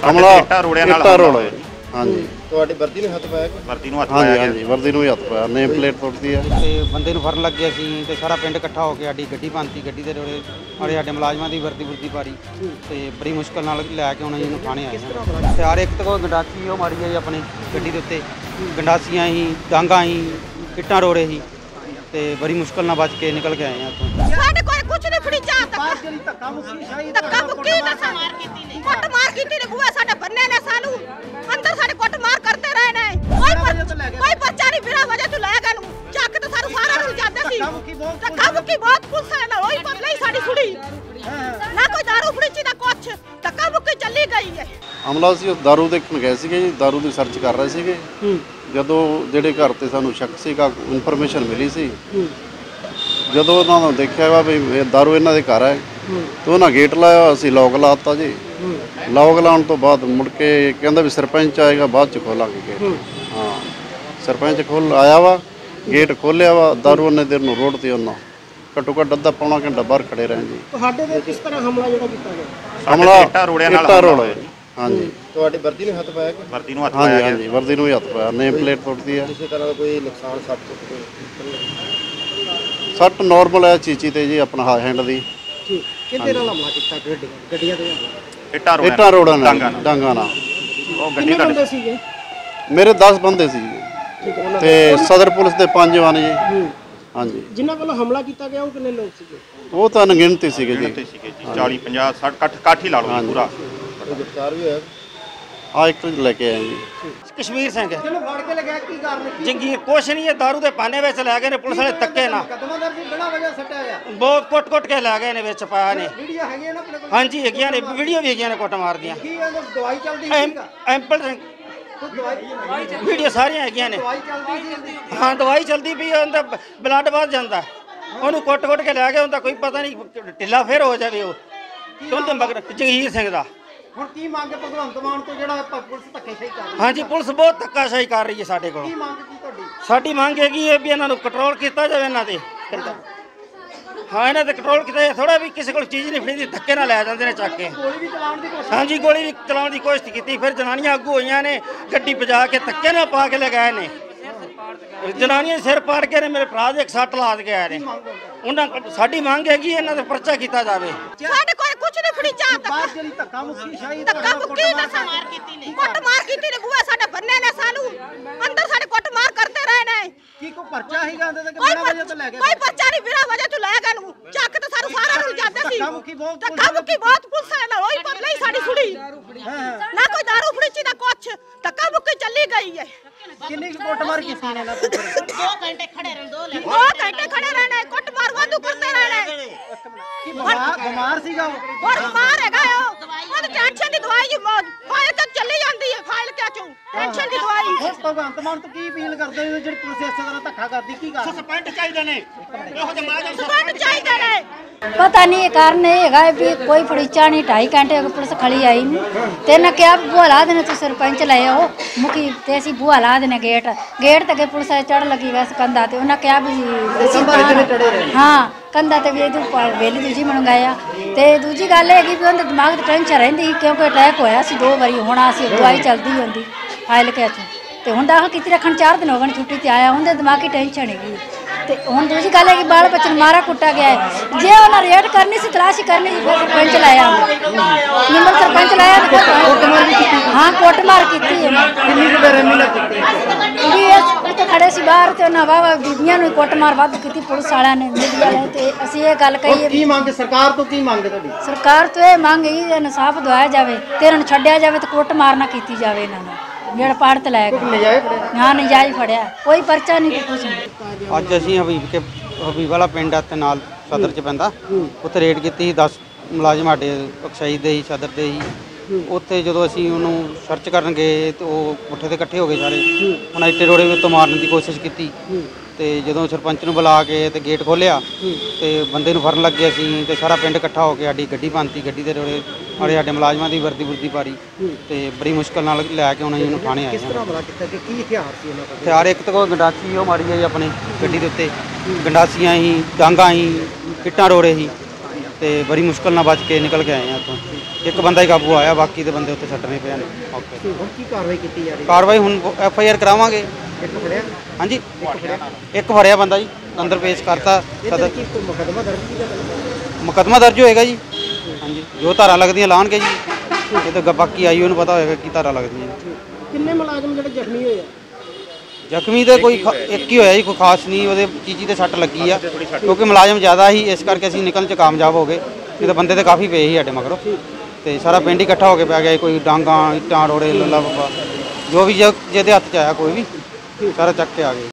हमला ਇੱਟਾਂ ਰੋੜੇ। ਹਾਂਜੀ ਤੁਹਾਡੀ ਵਰਦੀ ਨੂੰ ਹੱਥ ਪਾਇਆ? ਵਰਦੀ ਨੂੰ ਹੱਥ ਪਾਇਆ। ਹਾਂਜੀ ਵਰਦੀ ਨੂੰ ਵੀ ਹੱਥ ਪਾਇਆ, ਨੇਮ ਪਲੇਟ ਟੁੱਟਦੀ ਹੈ ਤੇ ਬੰਦੇ ਨੂੰ ਫੜਨ ਲੱਗੇ ਅਸੀਂ ਤੇ ਸਾਰਾ ਪਿੰਡ ਇਕੱਠਾ ਹੋ ਕੇ ਸਾਡੀ ਗੱਡੀ ਭੰਨਤੀ, ਗੱਡੀ ਦੇ ਰੋੜੇ ਔਰ ਸਾਡੇ ਮੁਲਾਜ਼ਮਾਂ ਦੀ ਵਰਦੀ ਪਾਰੀ ਤੇ ਬੜੀ ਮੁਸ਼ਕਲ ਨਾਲ ਲੈ ਕੇ ਉਹਨਾਂ ਨੂੰ ਥਾਣੇ ਆਏ ਹਥਿਆਰ ਇੱਕ ਤੋਂ ਗੰਡਾਸੀ ਉਹ ਮਾਰੀ ਹੈ ਜੀ ਆਪਣੀ ਗੱਡੀ ਦੇ ਉੱਤੇ, ਗੰਡਾਸੀਆਂ ਹੀ ਡਾਂਗਾ ਹੀ ਇੱਟਾਂ ਰੋੜੇ ਸੀ ਤੇ ਬੜੀ ਮੁਸ਼ਕਲ ਨਾਲ ਬਚ ਕੇ ਨਿਕਲ ਕੇ ਆਏ ਆ ਉੱਥੋਂ। ਸਾਡੇ ਕੋਲ ਕੁਝ ਨਹੀਂ ਫੜੀ ਜਾ ਧੱਕਾ ਮੁੱਕੀ ਨਾ ਕੁੱਟ ਮਾਰ ਕੀਤੀ ਨੇ ਬੂਆ ਸਾਡੇ ਬੰਨੇ ਨੇ ਸਾਨੂੰ ਅੰਦਰ ਸਾਡੇ ਕੁੱਟ ਮਾਰ ਕਰਦੇ ਰਹੇ ਨੇ ਕੋਈ ਪਰਚਾ ਨਹੀਂ ਬਿਨਾਂ ਵਜ੍ਹਾ ਤੋਂ ਲੈ ਗਏ ਨੂੰ ਚੱਕ ਤੇ ਸਾਨੂੰ ਸਾਰਾ ਨੂੰ ਜਾਂਦੇ ਸੀ ਧੱਕਾ ਮੁੱਕੀ ਬਹੁਤ ਪੁਲਿਸ ਨਾਲ ਹੋਈ ਪਰ ਨਹੀਂ ਸਾਡੀ ਸੁਣੀ ਨਾ ਕੋਈ ਦਾਰੂ ਫੜੀ ਚੀ ਨਾ ਕੁਛ ਧੱਕਾ ਮੁੱਕੀ ਚੱਲੀ ਗਈ ਹੈ। ਹਮਲਾ ਸੀ ਉਹ ਦਾਰੂ ਦੇਖਣ ਗਏ ਸੀਗੇ ਜੀ, ਦਾਰੂ ਦੀ ਸਰਚ ਕਰ ਰਹੇ ਸੀਗੇ ਜਦੋਂ ਜਿਹੜੇ ਘਰ ਤੇ ਸਾਨੂੰ ਸ਼ੱਕ ਸੀਗਾ ਇਨਫੋਰਮੇਸ਼ਨ ਮਿਲੀ ਸੀ, ਜਦੋਂ ਉਹਨਾਂ ਨੂੰ ਦੇਖਿਆ ਵਾ ਵੀ ਦਾਰੂ ਇਹਨਾਂ ਦੇ ਘਰ ਹੈ ਤੇ ਉਹਨਾਂ ਗੇਟ ਲਾਇਆ, ਅਸੀਂ ਲੋਕ ਲਾਤਾ ਜੀ। ਲੋਕ ਲਾਉਣ ਤੋਂ ਬਾਅਦ ਮੁੜ ਕੇ ਕਹਿੰਦਾ ਵੀ ਸਰਪੰਚ ਆਏਗਾ ਬਾਅਦ ਚ ਖੋਲਾਂਗੇ ਗੇਟ। ਹਾਂ ਸਰਪੰਚ ਆਇਆ ਵਾ, ਗੇਟ ਖੋਲਿਆ ਵਾ, ਦਾਰੂ ਉਹਨੇ ਦੇਰ ਨੂੰ ਰੋਡ ਤੇ ਉਹਨਾਂ ਘੱਟੋ ਘੱਟ ਅੱਧਾ ਪੌਣਾ ਘੰਟਾ ਬਾਹਰ ਖੜੇ ਰਹੇ ਜੀ। ਤੁਹਾਡੇ ਤੇ ਕਿਸ ਤਰ੍ਹਾਂ ਹਮਲਾ ਜਿਹੜਾ ਕੀਤਾ ਗਿਆ? ਹਮਲਾ ਇੱਟਾਂ ਰੋੜੇ। ਹਾਂਜੀ ਤੁਹਾਡੀ ਵਰਦੀ ਨੂੰ ਹੱਥ ਪਾਇਆ? ਵਰਦੀ ਨੂੰ ਹੱਥ ਪਾਇਆ। ਹਾਂਜੀ ਵਰਦੀ ਨੂੰ ਵੀ ਹੱਥ ਪਾਇਆ, ਨੇਮ ਪਲੇਟ ਟੁੱਟਦੀ ਹੈ। ਕਿਸੇ ਤਰ੍ਹਾਂ ਦਾ ਕੋਈ ਨੁਕਸਾਨ ਸੱਟ ਨਾਰਮਲ ਹੈ ਚੀਚੀ ਤੇ ਜੀ ਆਪਣਾ ਹੈਂਡ ਦੀ। ਕਿਹਦੇ ਨਾਲ ਹਮਲਾ ਕੀਤਾ? ਗੱਡੀਆਂ ਤੇ ਇੱਟਾਂ ਰੋੜਾਂ ਨਾਲ ਡਾਂਗਾ ਨਾਲ। ਉਹ ਗੱਡੀ ਬੰਦੇ ਸੀਗੇ ਮੇਰੇ 10 ਬੰਦੇ ਸੀ ਤੇ ਸਦਰ ਪੁਲਿਸ ਦੇ 5 ਜਵਾਨ ਜੀ। ਹਾਂਜੀ ਜਿਨ੍ਹਾਂ ਵੱਲੋਂ ਹਮਲਾ ਕੀਤਾ ਗਿਆ ਉਹ ਕਿੰਨੇ ਲੋਕ ਸੀਗੇ? ਉਹ ਤਾਂ ਅਣਗਿਣਤੀ ਸੀਗੇ ਜੀ, 40 50 60 60 ਹੀ ਲਾ ਲਓ ਪੂਰਾ। ਗ੍ਰਿਫਤਾਰ ਵੀ ਹੋਇਆ? ਆ ਇੱਕ ਲੈ ਕੇ ਆਏ ਜੀ। ਕਸ਼ਮੀਰ ਸਿੰਘ ਕਿਹਨੂੰ ਫੜ ਕੇ ਲਗਾਇਆ? ਕੀ ਕਾਰਨ? ਜੰਗੀਰ ਕੁਛ ਨਹੀਂ, ਇਹ ਦਾਰੂ ਦੇ ਪਾਨੇ ਵਿੱਚ ਲੈ ਗਏ ਨੇ ਪੁਲਿਸ ਵਾਲੇ ਧੱਕੇ ਨਾਲ। ਕਦਮਾਂ ਦਰਜੀ ਬਿਨਾਂ ਵਜ੍ਹਾ ਸੱਟਿਆ ਆ? ਬਹੁਤ ਕੁੱਟ ਕੇ ਲੈ ਗਏ ਨੇ, ਵਿੱਚ ਪਾਇਆ ਨੇ। ਵੀਡੀਓ ਹੈਗੀਆਂ ਨਾ ਆਪਣੇ ਕੋਲ? ਹਾਂਜੀ ਹੈਗੀਆਂ ਨੇ, ਵੀਡੀਓ ਵੀ ਹੈਗੀਆਂ ਨੇ ਕੁੱਟ ਮਾਰਦੀਆਂ। ਕੀ ਇਹਦੇ ਦਵਾਈ ਚੱਲਦੀ ਐਂਪਲ ਵੀਡੀਓ ਸਾਰੀਆਂ ਹੈਗੀਆਂ ਨੇ। ਦਵਾਈ ਚੱਲਦੀ ਸੀ? ਹਾਂ ਦਵਾਈ ਚੱਲਦੀ ਪਈ, ਉਹਦਾ ਬਲੱਡ ਵੱਧ ਜਾਂਦਾ, ਉਹਨੂੰ ਕੁੱਟ ਕੇ ਲੈ ਗਏ। ਉਹਦਾ ਕੋਈ ਪਤਾ ਨਹੀਂ ਢਿੱਲਾ ਫੇਰ ਹੋ ਜਾਵੇ ਉਹ ਉਹਦੇ ਮਗਰ ਜੰਗੀਰ ਸਿੰਘ ਦਾ। ਹੁਣ ਕੀ ਮੰਗ ਭਗਵੰਤ ਮਾਨ ਤੋਂ ਜਿਹੜਾ ਪੁਲਿਸ ਧੱਕੇਸ਼ਾਹੀ ਕਰ ਰਹੀ ਹੈ? ਹਾਂਜੀ ਪੁਲਿਸ ਬਹੁਤ ਧੱਕਾਸ਼ਾਹੀ ਕਰ ਰਹੀ ਹੈ ਸਾਡੇ ਕੋਲ। ਕੀ ਮੰਗ ਕੀ ਤੁਹਾਡੀ? ਸਾਡੀ ਮੰਗ ਹੈਗੀ ਹੈ ਵੀ ਇਹਨਾਂ ਨੂੰ ਕੰਟਰੋਲ ਕੀਤਾ ਜਾਵੇ ਇਹਨਾਂ ਤੇ। ਹਾਂ ਇਹਨਾਂ ਤੇ ਕੰਟਰੋਲ ਕੀਤਾ ਥੋੜਾ ਵੀ ਕਿਸੇ ਕੋਲ ਚੀਜ਼ ਨਹੀਂ ਫੜੀ, ਧੱਕੇ ਨਾਲ ਲੈ ਜਾਂਦੇ ਨੇ ਚੱਕ ਕੇ। ਗੋਲੀ ਵੀ ਚਲਾਉਣ ਦੀ ਕੋਸ਼ਿਸ਼? ਹਾਂਜੀ ਗੋਲੀ ਵੀ ਚਲਾਉਣ ਦੀ ਕੋਸ਼ਿਸ਼ ਕੀਤੀ, ਫਿਰ ਜਨਾਨੀਆਂ ਅੱਗੂ ਹੋਈਆਂ ਨੇ, ਗੱਡੀ ਭਜਾ ਕੇ ਧੱਕੇ ਨਾਲ ਪਾ ਕੇ ਲਗਾਏ ਨੇ। ਜਨਾਨੀਆਂ ਸਿਰ ਪਾੜ ਕੇ ਨੇ, ਮੇਰੇ ਭਰਾ ਦੇ ਇੱਕ ਸੱਟ ਲਾ ਕੇ ਆਏ ਨੇ। ਉਹਨਾਂ ਸਾਡੀ ਮੰਗ ਹੈਗੀ ਇਹਨਾਂ ਤੇ ਪਰਚਾ ਕੀਤਾ ਜਾਵੇ। ਸਾਡੇ ਕੋਲ ਕੁਝ ਨਹੀਂ ਫੜੀ ਜਾ ਧੱਕਾ ਮੁੱਕੀ ਸ਼ਾਹੀ ਧੱਕਾ ਮੁੱਕੀ ਨਾ ਕੁੱਟ ਮਾਰ ਕੀਤੀ ਨੇ ਬੂਆ ਸਾਡੇ ਬੰਨੇ ਨੇ ਸਾਨੂੰ ਅੰਦਰ ਸਾਡੇ ਕੁੱਟ ਮਾਰ ਕਰਦੇ ਰਹੇ ਨੇ। ਕੀ ਕੋਈ ਪਰਚਾ ਹੈਗਾ ਉਹਦੇ ਤੇ ਕਿ ਬਿਨਾਂ ਵਜ੍ਹਾ ਤੋਂ ਲੈ ਗਏ? ਕੋਈ ਪਰਚਾ ਨਹੀਂ ਬਿਨਾਂ ਵਜ੍ਹਾ ਤੋਂ ਲੈ ਗਏ ਨੂੰ ਚੱਕ ਤੇ ਸਾਨੂੰ ਸਾਰਾ ਨੂੰ ਜਾਂਦੇ ਸੀ। ਧੱਕਾ ਮੁੱਕੀ ਬਹੁਤ ਪੁਲਿਸ ਨਾਲ ਹੋਈ ਪਰ ਨਹੀਂ ਸਾਡੀ ਸੁਣੀ ਨਾ ਕੋਈ ਦਾਰੂ ਫੜੀ ਚੀ ਨਾ ਕੁਛ ਧੱਕਾ ਮੁੱਕੀ ਚੱਲੀ ਗਈ ਹੈ। ਕਿੰਨੀ ਕੁੱਟ ਮਾਰ ਕੀਤੀ ਇਹਨਾਂ ਨੇ? 2 ਘੰਟੇ ਖੜੇ ਰਹੇ ਨੇ ਕੁੱਟ ਮਾਰ ਵਾਧੂ ਕਰਦੇ ਰਹੇ ਨੇ। ਕੀ ਬਿਮਾਰ ਸੀਗਾ ਉਹ? ਹੋਰ ਬਿਮਾਰ ਹੈਗਾ ਉਹ ਟੈਨਸ਼ਨ ਦੀ ਦਵਾਈ ਫਾਇਲ ਤੱਕ ਚੱਲੀ ਜਾਂਦੀ ਹੈ, ਫਾਇਲ ਕਿਆ ਚੋਂ ਟੈਨਸ਼ਨ ਦੀ ਦਵਾਈ। ਭਗਵੰਤ ਮਾਨ ਤੋਂ ਕੀ ਅਪੀਲ ਕਰਦੇ ਹੋ ਜਿਹੜੀ ਪੁਲਿਸ ਇਸੇ ਤਰ੍ਹਾਂ ਧੱਕਾ ਕਰਦੀ? ਕੀ ਕਾਰਨ? ਸਸਪੈਂਡ ਚਾਹੀਦੇ ਨੇ, ਇਹੋ ਜਿਹੇ ਮਾਜਮ ਸਸਪੈਂਡ ਚਾਹੀਦੇ ਨੇ। पता नहीं ये कारण ये हैगा भी कोई फड़ीचा नहीं, 2.5 घंटे पुलिस खड़ी आई नहीं ते ना क्या बुआ ला देने, तू सरपंच लाए हो मुखी ते असी बुआ ला देने गेट ते अगे पुलिस चढ़ लगी वैसे कंधा ते उन्हें क्या भी हाँ कंधा ते भी वेली दूजी मंगाया। तो दूजी गल है कि उनके दिमाग से टेंशन रही क्योंकि अटैक होया सी 2 बारी, होना सी दवाई चलती होंगी फाइल के तो हुण दाखिल की रखन 4 दिन हो गए छुट्टी ते आया, उनके दिमागी टेंशन हैगी। तो हुण दूसरी गल है कि बाल बच्चे मारा कुटा गया है। जे उन्हें रेड करनी सी, तलाशी करनी सी, फिर सरपंच लाया निम्बल सरपंच लाया। हाँ कुटमार की खड़े से बाहर तो उन्हें वाह बीबियां कुटमार वध की पुलिस वाले ने मीडिया ने। तो असीं ये गल कही मंग सरकार तो की मंग तुहाडी? सरकार तो यह मंग है इंसाफ दवाया जाए तो इन्होंने छड्डिया जाए तो कुटमार ना की जाए। इन्होंने ਜਿਹੜਾ ਪਾੜ ਤੇ ਲਾਇਆ ਹਾਂ ਨਜਾਇਜ਼ ਫੜਿਆ, ਕੋਈ ਪਰਚਾ ਨਹੀਂ ਕੁਛ ਨਹੀਂ। ਅੱਜ ਅਸੀਂ ਹਬੀਬ ਵਾਲਾ ਪਿੰਡ ਆ ਤੇ ਨਾਲ ਸਦਰ ਚ ਪੈਂਦਾ, ਉੱਥੇ ਰੇਡ ਕੀਤੀ 10 ਮੁਲਾਜ਼ਮ ਸਾਡੇ ਅਕਸ਼ਾਈ ਦੇ ਹੀ ਸਦਰ ਦੇ ਹੀ। ਉੱਥੇ ਜਦੋਂ ਅਸੀਂ ਉਹਨੂੰ ਸਰਚ ਕਰਨ ਗਏ ਤੇ ਉਹ ਮੁੱਠੇ ਤੇ ਇਕੱਠੇ ਹੋ ਗਏ ਸਾਰੇ, ਉਹਨਾਂ ਇੱਟੇ ਰੋੜੇ ਉੱਤੋਂ ਮਾਰਨ ਦੀ ਕੋਸ਼ਿਸ਼ ਕੀਤੀ। ਤੇ ਜਦੋਂ ਸਰਪੰਚ ਨੂੰ ਬੁਲਾ ਕੇ ਤੇ ਗੇਟ ਖੋਲਿਆ ਤੇ ਬੰਦੇ ਨੂੰ ਫੜਨ ਲੱਗੇ ਅਸੀਂ ਤੇ ਸਾਰਾ ਪਿੰਡ ਇਕੱਠਾ ਹੋ ਕੇ ਸਾਡੀ ਗੱਡੀ ਭੰਨਤੀ, ਗੱਡੀ ਦੇ ਰੋੜੇ ਔਰ ਸਾਡੇ ਮੁਲਾਜ਼ਮਾਂ ਦੀ ਵਰਦੀ ਪਾਰੀ ਤੇ ਬੜੀ ਮੁਸ਼ਕਲ ਨਾਲ ਲੈ ਕੇ ਉਹਨਾਂ ਨੂੰ ਥਾਣੇ ਆਏ। ਕੀ ਹਥਿਆਰ ਸੀ ਉਹਨਾਂ ਕੋਲ? ਹਥਿਆਰ ਇੱਕ ਤੋਂ ਗੰਡਾਸੀ ਉਹ ਮਾਰੀ ਹੈ ਜੀ ਆਪਣੀ ਗੱਡੀ ਦੇ ਉੱਤੇ, ਗੰਡਾਸੀਆਂ ਹੀ ਡਾਂਗਾ ਹੀ ਇੱਟਾਂ ਰੋੜੇ ਸੀ ਤੇ ਬੜੀ ਮੁਸ਼ਕਲ ਨਾਲ ਬਚ ਕੇ ਨਿਕਲ ਕੇ ਆਏ ਆ ਉੱਥੋਂ। ਇੱਕ ਬੰਦਾ ਹੀ ਕਾਬੂ ਆਇਆ, ਬਾਕੀ ਦੇ ਬੰਦੇ ਉੱਥੇ ਛੱਡਣੇ ਪਏ ਨੇ। ਓਕੇ, ਹੁਣ ਕੀ ਕਾਰਵਾਈ ਕੀਤੀ ਜਾ ਰਹੀ ਹੈ? ਕਾਰਵਾਈ ਹੁਣ FIR ਕਰਾਵਾਂਗੇ। ਇੱਕ ਫੜਿਆ? ਹਾਂਜੀ, ਇੱਕ ਫੜਿਆ ਬੰਦਾ ਜੀ, ਅੰਦਰ ਪੇਸ਼ ਕਰਤਾ। ਸਦਰ ਕੀ ਕੋਈ ਮੁਕੱਦਮਾ ਦਰਜ ਕੀਤਾ ਗਿਆ? ਮੁਕੱਦਮਾ ਦਰਜ ਹੋਏਗਾ ਜੀ। ਹਾਂਜੀ, ਜੋ ਧਾਰਾ ਲੱਗਦੀਆਂ ਲਾਉਣਗੇ ਜੀ। ਇਹ ਤਾਂ ਬਾਕੀ ਆਈਓ ਨੂੰ ਪਤਾ ਹੋਏਗਾ ਕੀ ਧਾਰਾ ਲੱਗਦੀਆਂ। ਕਿੰਨੇ ਮੁਲਾਜ਼ਮ ਜਿਹੜੇ ਜ਼ਖਮੀ ਹੋਏ ਆ? ਜ਼ਖਮੀ ਤੇ ਕੋਈ ਇੱਕ ਹੀ ਹੋਇਆ ਜੀ, ਕੋਈ ਖਾਸ ਨਹੀਂ। ਉਹਦੇ ਚੀਜ਼ੀ ਤੇ ਸੱਟ ਲੱਗੀ ਆ, ਕਿਉਂਕਿ ਮੁਲਾਜ਼ਮ ਜ਼ਿਆਦਾ ਸੀ, ਇਸ ਕਰਕੇ ਅਸੀਂ ਨਿਕਲਣ 'ਚ ਕਾਮਯਾਬ ਹੋ ਗਏ। ਨਹੀਂ ਤਾਂ ਬੰਦੇ ਤੇ ਕਾਫੀ ਪਏ ਸੀ ਸਾਡੇ ਮਗਰੋਂ, ਤੇ ਸਾਰਾ ਪਿੰਡ ਹੀ ਇਕੱਠਾ ਹੋ ਕੇ ਪੈ ਗਿਆ। ਕੋਈ ਡਾਂਗਾਂ, ਇੱਟਾਂ, ਰੋੜੇ, ਲੱਲਾ ਬੱਬਾ, ਜੋ ਵੀ ਜਿਹਦੇ ਹੱਥ 'ਚ ਆਇਆ ਕੋਈ ਵੀ, ਸਾਰਾ ਚੱਕ ਕੇ ਆ ਗਏ।